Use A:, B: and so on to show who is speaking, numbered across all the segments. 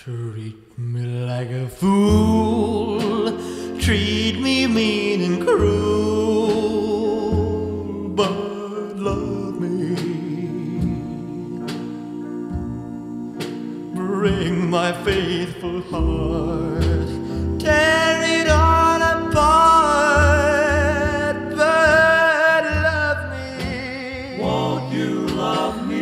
A: Treat me like a fool, treat me mean and cruel, but love me. Bring my faithful heart, tear it all apart, but love me.
B: Won't you love me?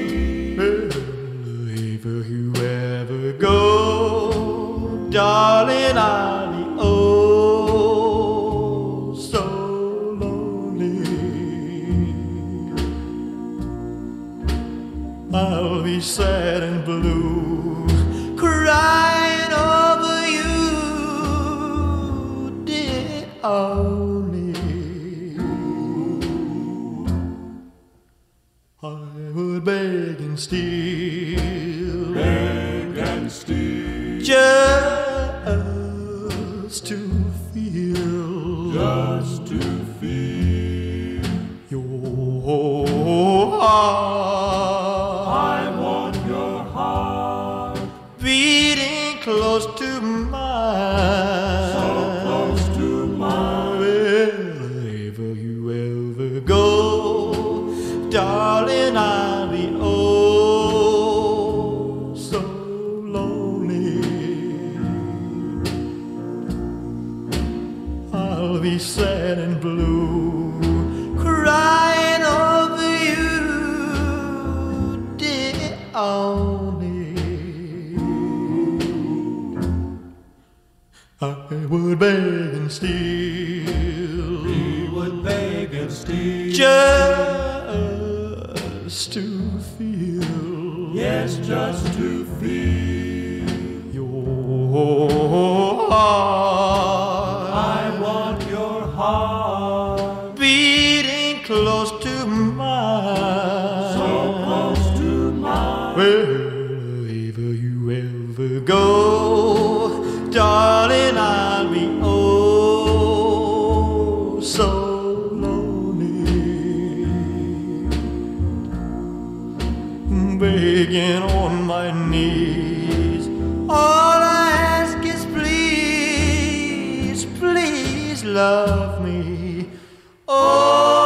A: If you ever go, darling, I'll be oh so lonely. I'll be sad and blue, crying over you, dear only. I would beg and steal,
B: Beg and steal,
A: just to feel,
B: just to feel
A: your heart.
B: I want your heart
A: Beating close to mine,
B: so close to mine.
A: Well, if you ever go, darling, I'll be oh so lonely. I'll be sad and blue, crying over you, dear only. I would beg and steal,
B: We would beg and steal,
A: just to feel,
B: yes, just to feel
A: your heart.
B: I want your heart
A: Beating close to mine,
B: so close to mine.
A: Well, if you ever go, darling, I'll be oh so lonely, begging on my knees. All I ask is please, please love me. Oh.